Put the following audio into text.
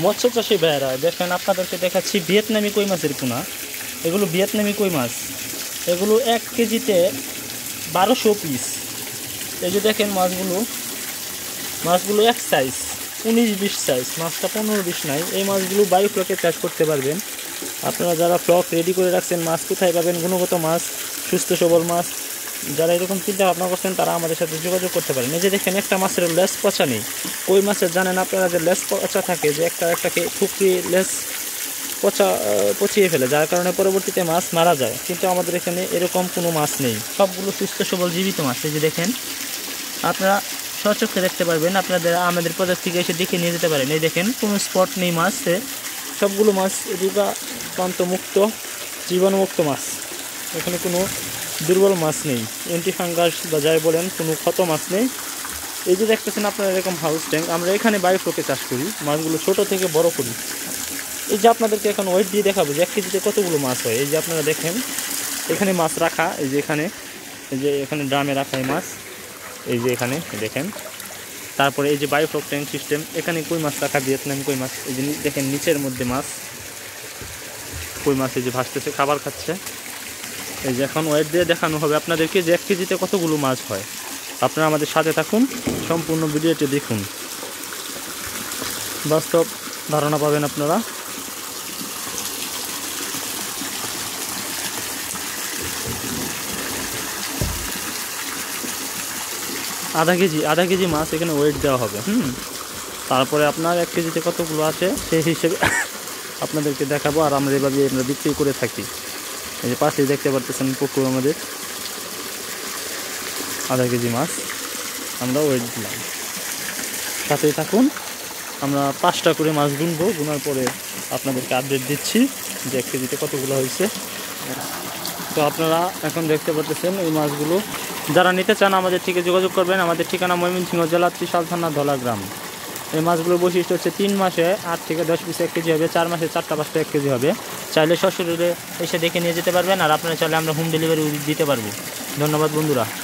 মৎস্য চাষী ভাইয়েরা দেখেন, আপনাদেরকে দেখাচ্ছি ভিয়েতনামি কই মাছের পোনা। এগুলো ভিয়েতনামি কই মাছ, এগুলো 1 কেজিতে 1200 পিস। এই যে দেখেন মাছগুলো এক সাইজ, 19-20 সাইজ, মাছটা 15-20 নাই। এই মাছগুলো বায়োফ্লকে চাষ করতে পারবেন। আপনারা যারা ফ্লক রেডি করে রাখছেন, মাছ কোথায় পাবেন, গুণগত মাছ, সুস্থ সবল মাছ, যারা এরকম চিন্তা ভাবনা করছেন তারা আমাদের সাথে যোগাযোগ করতে পারেন। এই যে দেখেন, একটা মাছের লেজ পচা নেই। কই মাছের জানেন আপনারা যে লেজ পচা থাকে, যে একটাকে ঠুকরিয়ে লেজ পচিয়ে ফেলে, যার কারণে পরবর্তীতে মাছ মারা যায়। কিন্তু আমাদের এখানে এরকম কোনো মাছ নেই, সবগুলো সুস্থ সবল জীবিত মাছ। এই যে দেখেন, আপনারা স্বচক্ষে দেখতে পারবেন, আপনাদের আমাদের প্রজেক্ট থেকে এসে দেখে নিয়ে যেতে পারেন। এই দেখেন, কোনো স্পট নেই মাছে, সবগুলো মাছ রোগাক্রান্ত মুক্ত, জীবাণুমুক্ত মাছ। এখানে কোনো দুর্বল মাছ নেই, অ্যান্টিফাঙ্গাস বা যাই বলেন, কোনো ক্ষত মাছ নেই। এই যে দেখতেছেন আপনারা এরকম হাউস ট্যাঙ্ক, আমরা এখানে বায়োফ্লকে চাষ করি, মাছগুলো ছোট থেকে বড় করি। এই যে আপনাদেরকে এখন ওয়েট দিয়ে দেখাবো যে 1 কেজিতে কতগুলো মাছ হয়। এই যে আপনারা দেখেন, এখানে মাছ রাখা, এই যে এখানে ড্রামে রাখা এই মাছ, এই যে এখানে দেখেন। তারপরে এই যে বায়োফ্লক ট্যাঙ্ক সিস্টেম, এখানে কই মাছ রাখা, ভিয়েতনাম কই মাছ। এই যে দেখেন, নিচের মধ্যে মাছ, কই মাছ এই যে ভাসতেছে, খাবার খাচ্ছে। এই যে এখন ওয়েট দিয়ে দেখানো হবে আপনাদেরকে যে 1 কেজিতে কতগুলো মাছ হয়। আপনারা আমাদের সাথে থাকুন, সম্পূর্ণ ভিডিওটি দেখুন, বাস্তব ধারণা পাবেন আপনারা। আধা কেজি মাছ এখানে ওয়েট দেওয়া হবে। তারপরে আপনার 1 কেজিতে কতগুলো আছে সেই হিসেবে আপনাদেরকে দেখাবো। আর আমরা এভাবে বিক্রি করে থাকি। এই যে পাশেই দেখতে পারতেছেন পুকুর, আমাদের আধা কেজি মাছ আমরা ওয়েট দিলাম। সাথেই থাকুন, আমরা 5টা করে মাছ গুনবো, গুনার পরে আপনাদেরকে আপডেট দিচ্ছি যে 1 কেজিতে কতগুলো হয়েছে। তো আপনারা এখন দেখতে পাচ্ছেন এই মাছগুলো, যারা নিতে চান আমাদের থেকে যোগাযোগ করবেন। আমাদের ঠিকানা ময়মনসিংহ জেলা ত্রিশাল থানা ধলা গ্রাম। এই মাছগুলোর বৈশিষ্ট্য হচ্ছে 3 মাসে 8 থেকে 10 পিস 1 কেজি হবে, 4 মাসে 4টা-5টা 1 কেজি হবে। চাইলে সশরীরে এসে দেখে নিয়ে যেতে পারবেন, আর আপনারা চাইলে আমরা হোম ডেলিভারি দিতে পারবো। ধন্যবাদ বন্ধুরা।